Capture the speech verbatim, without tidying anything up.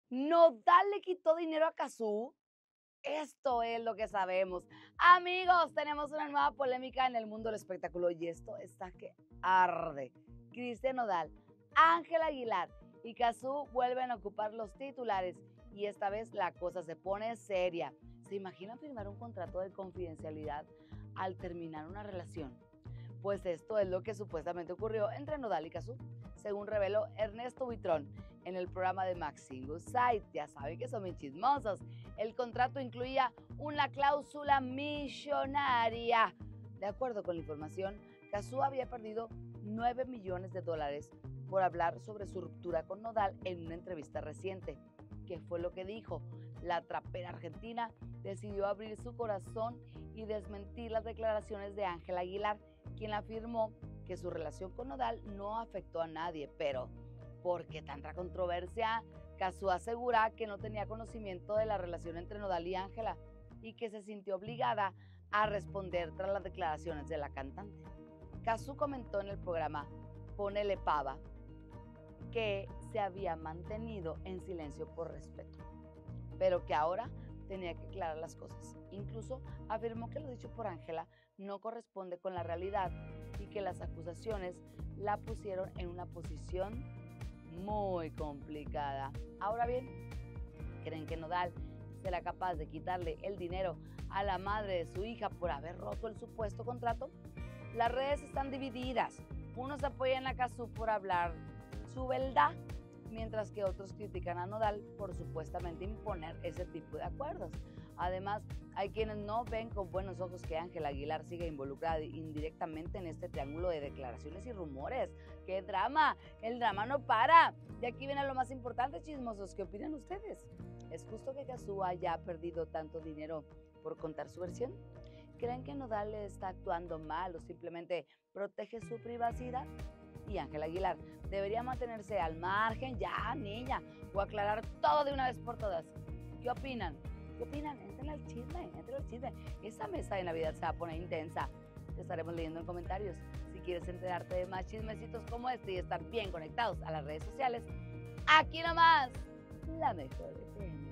¿Nodal le quitó dinero a Cazzu? Esto es lo que sabemos. Amigos, tenemos una nueva polémica en el mundo del espectáculo y esto está que arde. Cristian Nodal, Ángela Aguilar y Cazzu vuelven a ocupar los titulares y esta vez la cosa se pone seria. ¿Se imaginan firmar un contrato de confidencialidad al terminar una relación? Pues esto es lo que supuestamente ocurrió entre Nodal y Cazzu, según reveló Ernesto Buitrón en el programa de Maxingo Site. Ya saben que son muy chismosos. El contrato incluía una cláusula millonaria. De acuerdo con la información, Cazzu había perdido nueve millones de dólares por hablar sobre su ruptura con Nodal en una entrevista reciente. ¿Qué fue lo que dijo? La trapera argentina decidió abrir su corazón y desmentir las declaraciones de Ángela Aguilar, quien afirmó que su relación con Nodal no afectó a nadie. Pero, ¿por qué tanta controversia? Cazzu asegura que no tenía conocimiento de la relación entre Nodal y Ángela y que se sintió obligada a responder tras las declaraciones de la cantante. Cazzu comentó en el programa Ponele Pava que se había mantenido en silencio por respeto, pero que ahora tenía que aclarar las cosas. Incluso afirmó que lo dicho por Ángela no corresponde con la realidad y que las acusaciones la pusieron en una posición muy complicada. Ahora bien, ¿creen que Nodal será capaz de quitarle el dinero a la madre de su hija por haber roto el supuesto contrato? Las redes están divididas. Unos apoyan a Cazzu por hablar su verdad, mientras que otros critican a Nodal por supuestamente imponer ese tipo de acuerdos. Además, hay quienes no ven con buenos ojos que Ángela Aguilar siga involucrada indirectamente en este triángulo de declaraciones y rumores. ¡Qué drama! El drama no para. Y aquí viene lo más importante, chismosos. ¿Qué opinan ustedes? ¿Es justo que Cazzu haya perdido tanto dinero por contar su versión? ¿Creen que Nodal le está actuando mal o simplemente protege su privacidad? Y Ángela Aguilar debería mantenerse al margen ya, niña, o aclarar todo de una vez por todas. ¿Qué opinan? ¿Qué opinan? Entren al chisme, entren al chisme. Esta mesa de Navidad se va a poner intensa. Te estaremos leyendo en comentarios. Si quieres enterarte de más chismecitos como este y estar bien conectados a las redes sociales, aquí nomás, la mejor F M.